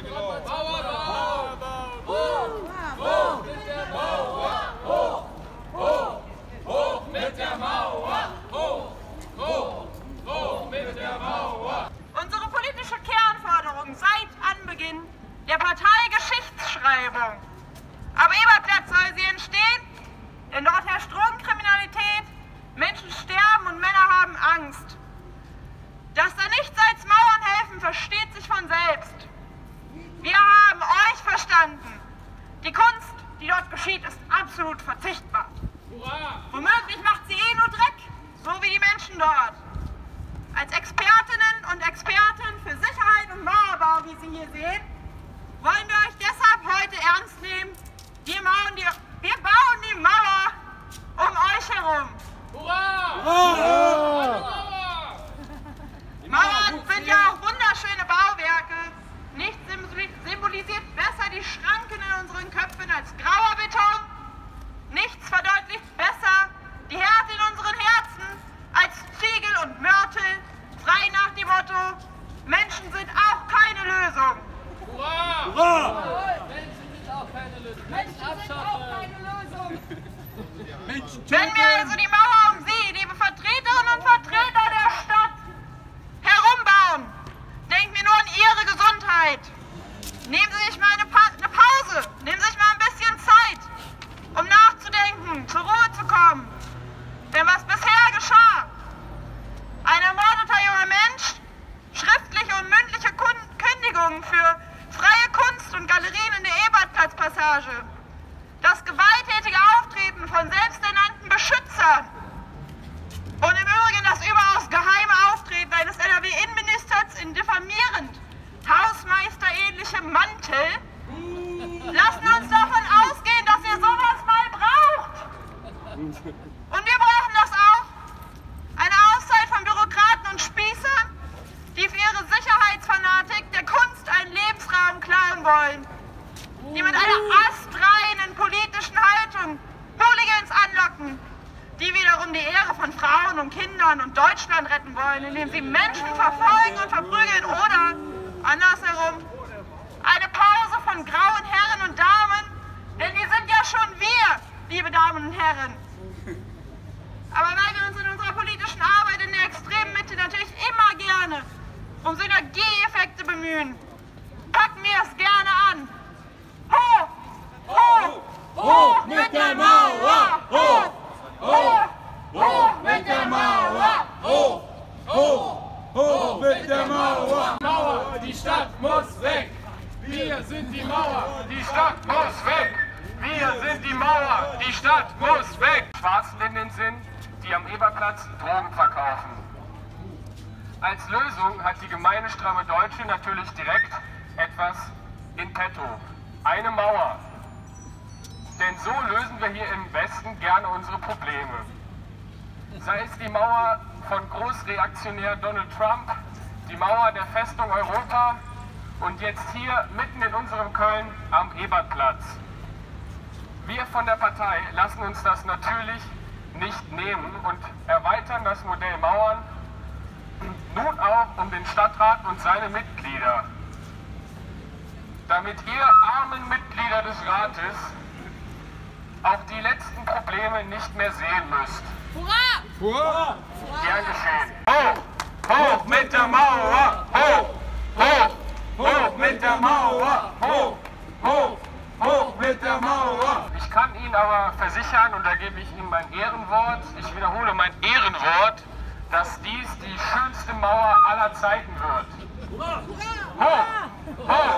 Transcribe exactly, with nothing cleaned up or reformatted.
Unsere politische Kernforderung seit Anbeginn der Parteigeschichtsschreibung. Am Eberplatz soll sie entstehen, denn dort herrscht Drogenkriminalität, Menschen sterben und Männer haben Angst. Dass da nichts als Mauern helfen, versteht sich von selbst. Wir haben euch verstanden. Die Kunst, die dort geschieht, ist absolut verzichtbar. Hurra! Womöglich macht sie eh nur Dreck, so wie die Menschen dort. Als Expertinnen und Experten für Sicherheit und Mauerbau, wie Sie hier sehen, wollen wir euch deshalb heute ernst nehmen. Wir bauen die, wir bauen die Mauer um euch herum. Hurra! Hurra! Mauern sind ja auch wunderschöne Bauwerke. Nichts symbolisiert besser die Schranken in unseren Köpfen als grauer Beton. Nichts verdeutlicht besser die Härte in unseren Herzen als Ziegel und Mörtel. Frei nach dem Motto, Menschen sind auch keine Lösung. Hurra! Hurra! Menschen sind auch keine Lösung. Menschen sind auch keine Lösung. Wenn wir also die Mauer um Sie, liebe Vertreterinnen und Vertreter der Stadt, herumbauen, denken wir nur an Ihre Gesundheit. Nehmen Sie sich mal eine, pa eine Pause, nehmen Sie sich mal ein bisschen Zeit, um nachzudenken, zur Ruhe zu kommen. Denn was bisher geschah, ein ermordeter junger Mensch, schriftliche und mündliche Kündigungen für freie Kunst und Galerien in der Ebertplatzpassage, das gewalttätige Auftreten von selbsternannten Beschützern und im Übrigen das überaus geheime Auftreten eines N R W-Innenministers in diffamierend hausmeisterähnlichem Mantel lassen uns davon ausgehen, dass ihr sowas mal braucht. Und wir brauchen das auch. Eine Auszeit von Bürokraten und Spießern, die für ihre Sicherheitsfanatik der Kunst einen Lebensraum klauen wollen, die mit einer astreinen politischen Haltung Hooligans anlocken, die wiederum die Ehre von Frauen und Kindern und Deutschland retten wollen, indem sie Menschen verfolgen und verprügeln oder, andersherum, eine Pause von grauen Herren und Damen, denn die sind ja schon wir, liebe Damen und Herren. Aber weil wir uns in unserer politischen Arbeit in der extremen Mitte natürlich immer gerne um Synergieeffekte bemühen, packen wir es gerne an. Hoch! Hoch! Hoch mit der Mauer! Hoch! Hoch! Hoch mit der Mauer! Hoch! Hoch! Hoch mit der Mauer! Mauer, die Stadt muss weg! Wir sind die Mauer, die Stadt muss weg! Wir sind die Mauer, die Stadt muss weg! Schwarzen in den Sinn, die am Eberplatz Drogen verkaufen. Als Lösung hat die gemeine stramme Deutsche natürlich direkt etwas in petto. Eine Mauer. Denn so lösen wir hier im Westen gerne unsere Probleme. Sei es die Mauer von Großreaktionär Donald Trump, die Mauer der Festung Europa und jetzt hier mitten in unserem Köln am Ebertplatz. Wir von der Partei lassen uns das natürlich nicht nehmen und erweitern das Modell Mauern nun auch um den Stadtrat und seine Mitglieder. Damit ihr armen Mitglieder des Rates auch die letzten Probleme nicht mehr sehen müsst. Hurra! Hurra! Gern geschehen. Hoch! Hoch mit der Mauer! Hoch! Hoch! Hoch mit der Mauer! Hoch! Hoch! Hoch mit der Mauer! Ich kann Ihnen aber versichern, und da gebe ich Ihnen mein Ehrenwort, ich wiederhole mein Ehrenwort, dass dies die schönste Mauer aller Zeiten wird. Hoch! Hoch!